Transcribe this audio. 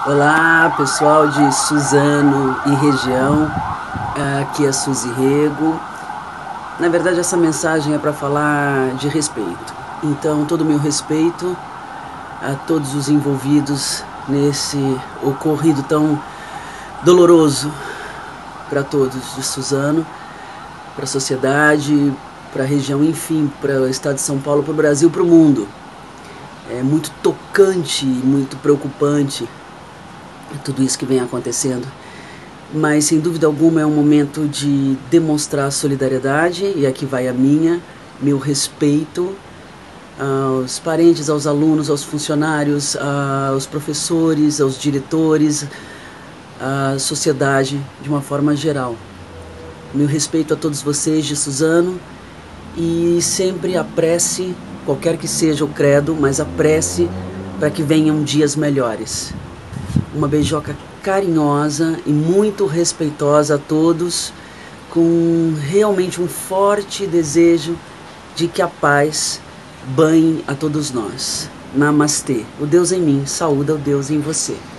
Olá pessoal de Suzano e região, aqui é Suzy Rego. Na verdade essa mensagem é para falar de respeito, então todo o meu respeito a todos os envolvidos nesse ocorrido tão doloroso para todos de Suzano, para a sociedade, para a região, enfim, para o estado de São Paulo, para o Brasil, para o mundo. É muito tocante, muito preocupante tudo isso que vem acontecendo, mas sem dúvida alguma é um momento de demonstrar solidariedade, e aqui vai meu respeito aos parentes, aos alunos, aos funcionários, aos professores, aos diretores, à sociedade de uma forma geral. Meu respeito a todos vocês de Suzano, e sempre a prece, qualquer que seja o credo, mas a prece para que venham dias melhores. Uma beijoca carinhosa e muito respeitosa a todos, com realmente um forte desejo de que a paz banhe a todos nós. Namastê. O Deus em mim saúda o Deus em você.